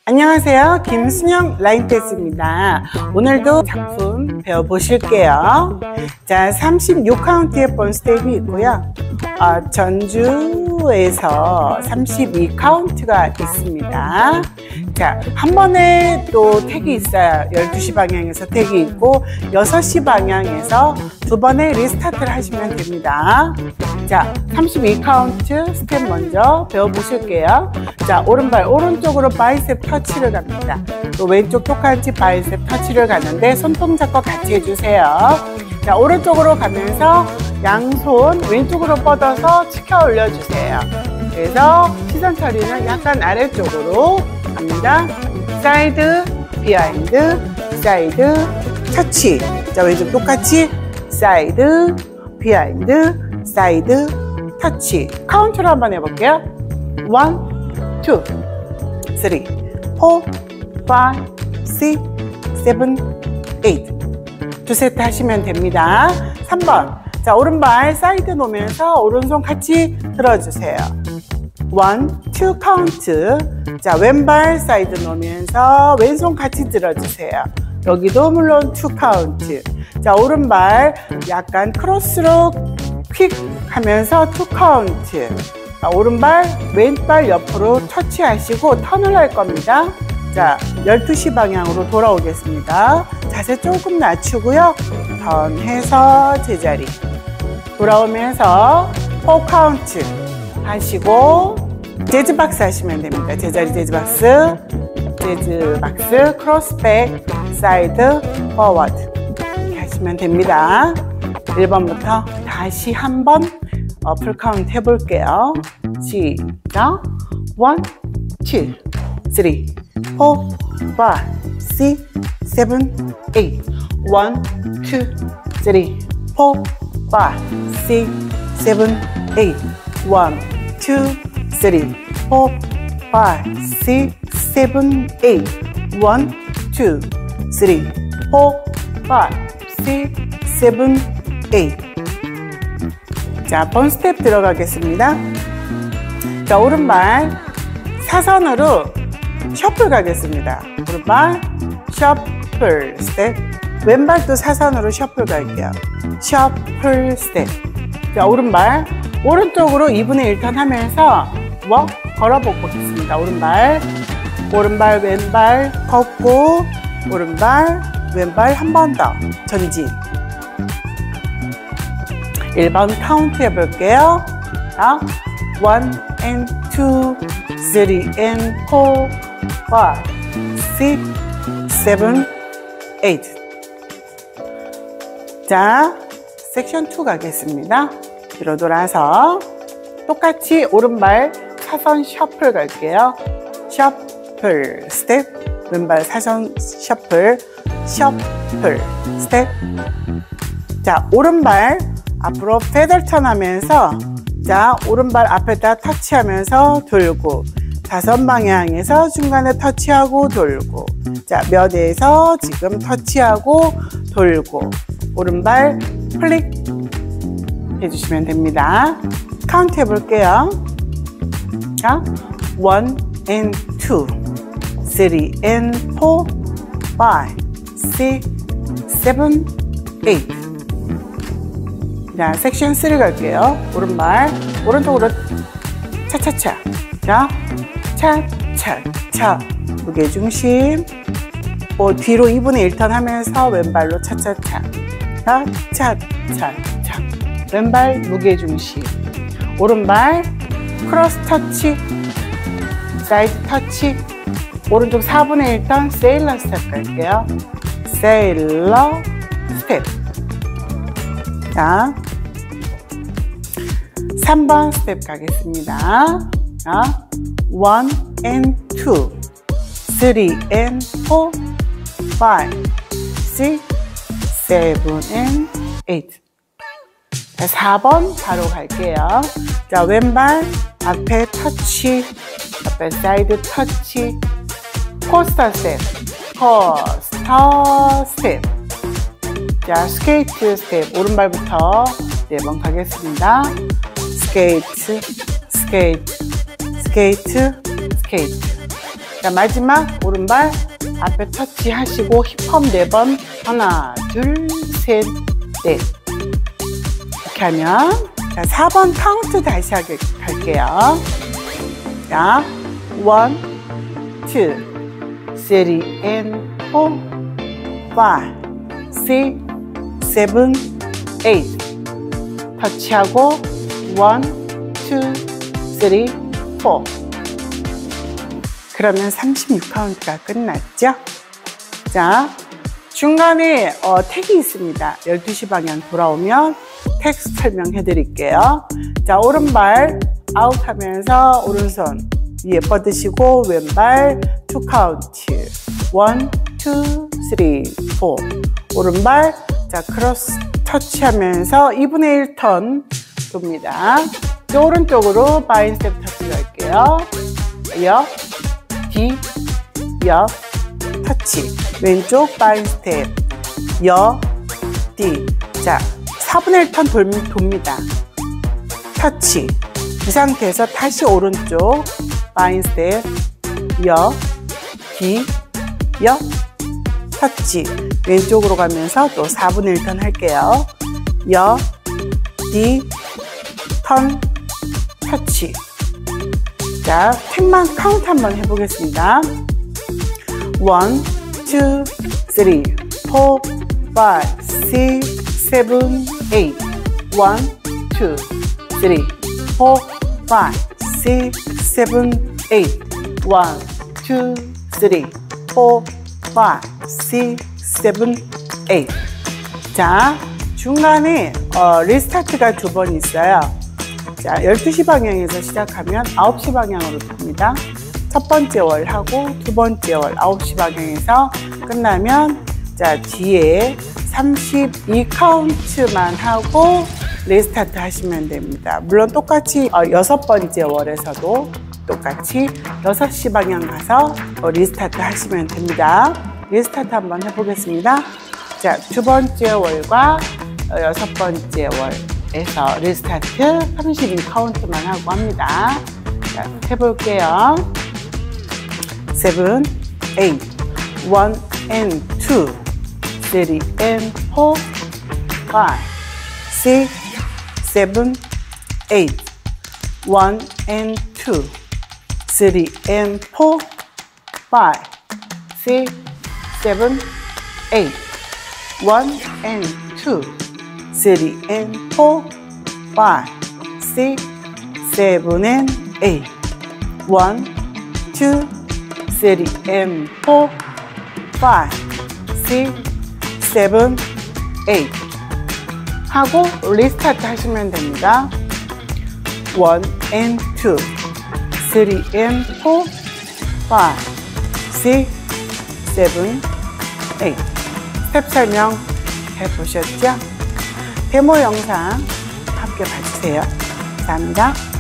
안녕하세요. 김순영 라인댄스입니다. 오늘도 작품 배워보실게요. 자, 36카운트의 본 스텝이 있고요. 전주에서 32카운트가 있습니다. 자, 한 번에 또 택이 있어요. 12시 방향에서 택이 있고 6시 방향에서 두 번의 리스타트를 하시면 됩니다. 자, 32카운트 스텝 먼저 배워보실게요. 자, 오른발 오른쪽으로 바이셉 터치를 갑니다. 또 왼쪽 똑같이 바이셉 터치를 가는데 손동작과 같이 해주세요. 자, 오른쪽으로 가면서 양손 왼쪽으로 뻗어서 치켜 올려주세요. 그래서 시선 처리는 약간 아래쪽으로 갑니다. 사이드, 비하인드, 사이드, 터치. 자, 왼쪽 똑같이 사이드, 비하인드, 사이드, 터치. 카운트로 한번 해볼게요. 1, 2, 3, 4, 5, 6, 7, 8. 두 세트 하시면 됩니다. 3번. 자, 오른발 사이드 놓으면서 오른손 같이 들어주세요. 1, 2 카운트. 자, 왼발 사이드 놓으면서 왼손 같이 들어주세요. 여기도 물론 2 카운트. 자, 오른발 약간 크로스로 퀵 하면서 2 카운트. 자, 오른발 왼발 옆으로 터치하시고 턴을 할 겁니다. 자, 12시 방향으로 돌아오겠습니다. 자세 조금 낮추고요. 턴해서 제자리. 돌아오면서 4 카운트 하시고 재즈박스 하시면 됩니다. 제자리 재즈박스, 재즈박스, 크로스백, 사이드, 포워드 이렇게 하시면 됩니다. 1번부터 다시 한번 풀카운트 해볼게요. 시작. 1, 2, 3, 4, 5, 6, 7, 8. 1, 2, 3, 4, 5, 6, 7, 8. 1, 2, 3, 4, 5, 6, 7, 8. 1, 2, 3, 4, 5, 6, 7, 8. 자, 본 스텝 들어가겠습니다. 자, 오른발 사선으로 셔플 가겠습니다. 오른발 셔플 스텝. 왼발도 사선으로 셔플 갈게요. 셔플 스텝. 자, 오른발 오른쪽으로 2분의 1 턴 하면서 걸어보겠습니다. 오른발 왼발 걷고 오른발 왼발 한 번 더 전진. 1번 카운트 해볼게요. 자, 1 and 2, 3 and 4, 5, 6, 7, 8. 자, 섹션 2 가겠습니다. 뒤로 돌아서 똑같이 오른발 사선 셔플 갈게요. 셔플 스텝. 왼발 사선 셔플, 셔플 스텝. 자, 오른발 앞으로 페덜 턴 하면서 자, 오른발 앞에다 터치하면서 돌고 사선 방향에서 중간에 터치하고 돌고 자, 몇에서 지금 터치하고 돌고 오른발 플릭 해주시면 됩니다. 카운트 해볼게요. 자, 1 and 2, 3 and 4, 5, 6, 7, 8. 자, 섹션 3 갈게요. 오른발 오른쪽으로 차차차. 자, 차차차. 무게중심. 뒤로 2분의 1 턴 하면서 왼발로 차차차. 자, 차차차. 왼발 무게중심. 오른발 크로스 터치. 사이드 터치. 오른쪽 4분의 1 턴 세일러 스텝 갈게요. 세일러 스텝. 자, 3번 스텝 가겠습니다. 자, 1 and 2, 3 and 4, 5, 6, 7 and 8. 자, 4번 바로 갈게요. 자, 왼발 앞에 터치, 앞에 사이드 터치, 코스터 스텝, 코스터 스텝. 자, 스케이트 스텝. 오른발부터 4번 가겠습니다. 스케이트, 스케이트, 스케이트, 스케이트. 자, 마지막 오른발 앞에 터치하시고 힙업 4번. 하나, 둘, 셋, 넷. 이렇게 하면 자, 4번 카운트 다시 할게요. 자, 1, 2, 3, and 4, 5, 6, 7, 8. 터치하고 1, 2, 3, 4. 그러면 36카운트가 끝났죠? 자, 중간에 택이 있습니다. 12시 방향 돌아오면 텍스트 설명해 드릴게요. 자, 오른발 아웃하면서 오른손 위에 뻗으시고 왼발 2카운트 1, 2, 3, 4. 오른발 자 크로스 터치하면서 2분의 1턴 돕니다. 오른쪽으로 바인스텝 터치 갈게요. 옆, 뒤, 옆, 터치. 왼쪽 바인스텝 옆, 뒤. 자, 4분의 1턴 돕니다. 터치. 이 상태에서 다시 오른쪽 바인스텝 옆, 뒤, 옆, 터치. 왼쪽으로 가면서 또 4분의 1턴 할게요. 옆, 뒤, 턴, 터치. 자, 택만 카운트 한번 해보겠습니다. 1, 2, 3, 4, 5, 6, 7, 8. 1, 2, 3, 4, 5, 6, 7, 8. 1, 2, 3, 4, 5, 6, 7, 8. 자, 중간에 리스타트가 2번 있어요. 자, 12시 방향에서 시작하면 9시 방향으로 돕니다. 첫 번째 월 하고 두 번째 월 9시 방향에서 끝나면 자, 뒤에 32카운트만 하고 리스타트 하시면 됩니다. 물론 똑같이 6번째 월에서도 똑같이 6시 방향 가서 리스타트 하시면 됩니다. 리스타트 한번 해보겠습니다. 자, 두 번째 월과 6번째 월에서 리스타트 32카운트만 하고 합니다. 자, 해볼게요. 7, 8, 1 and 2, 3 and 4, 5, 6, 7, 8, 1 and 2, 3 and 4, 5, 6, 7, 8, 1 and 2, 3 and 4, 5, 6, 7 and 8, 1, 2, 3 and 4, 5, 6, 7, 8 하고 리스타트 하시면 됩니다. 1 and 2, 3 and 4, 5, 6, 7, 8. 스텝 설명 해보셨죠? 데모 영상 함께 봐주세요. 감사합니다.